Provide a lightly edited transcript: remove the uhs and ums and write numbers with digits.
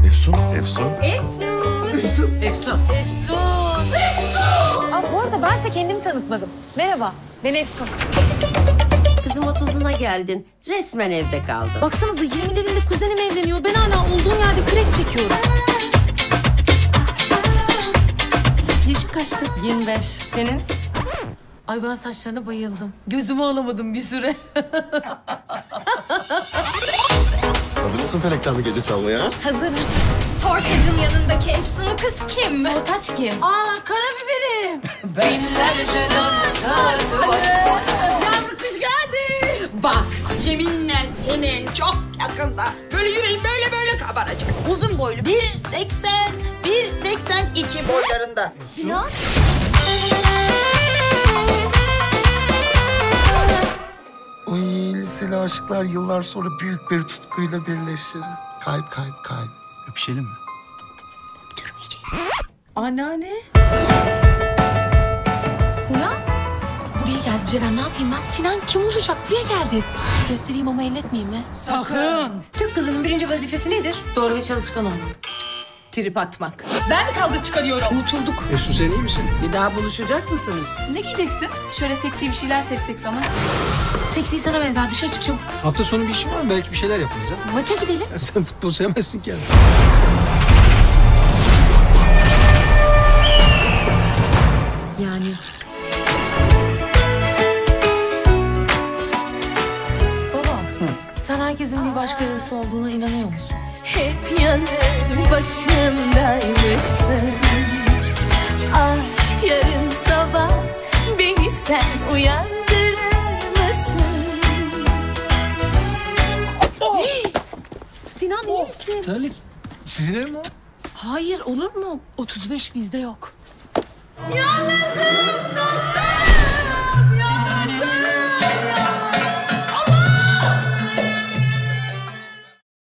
Efsun. Efsun. Efsun. Efsun. Aa, bu arada ben size kendimi tanıtmadım. Merhaba, ben Efsun. Kızım 30'una geldin. Resmen evde kaldın. Baksanıza 20'lerinde kuzenim evleniyor. Ben hala olduğum yerde krek çekiyorum. Yaşı kaçtı? 25. Senin? Ay ben saçlarına bayıldım. Gözümü alamadım bir süre. Hazır mısın Felek'ten bir gece çalmaya? Hazırım. Sortacın yanındaki Efsun'u kız kim? Ortaç kim? Aa, karabiberim. Binlerce dansöz var. Yavru kuş geldi. Bak, yeminle senin çok yakında böyle yüreğin böyle kabaracak. Uzun boylu 1.80, 1.82 boylarında. Sinan. Oy, liseli aşıklar yıllar sonra büyük bir tutkuyla birleşir. Kalp. Öpüşelim mi? Anneanne. Sinan. Buraya geldi Ceren. Ne yapayım ben? Sinan kim olacak? Buraya geldi. Göstereyim ama elletmeyeyim mi? Sakın. Türk kızının birinci vazifesi nedir? Doğru ve çalışkan olmak. Trip atmak. Ben mi kavga çıkarıyorum? Unutulduk. Efsun sen iyi misin? Bir daha buluşacak mısınız? Ne giyeceksin? Şöyle seksi bir şeyler seçsek sana. Seksi sana benzer. Dışarı çık çabuk. Hafta sonu bir işin var mı? Belki bir şeyler yaparız ha. Maça gidelim. Sen futbol sevmezsin ki yani. Yani. Baba, sen herkesin bir başka yarısı olduğuna inanıyor musun? Hep yanı başımdaymışsın. Aşk yarın sabah beni sen uyandırır mısın? Sinan iyi misin? Terlik. Sizin ev mi o? Hayır, olur mu? 35 bizde yok. Yalnızım dostum.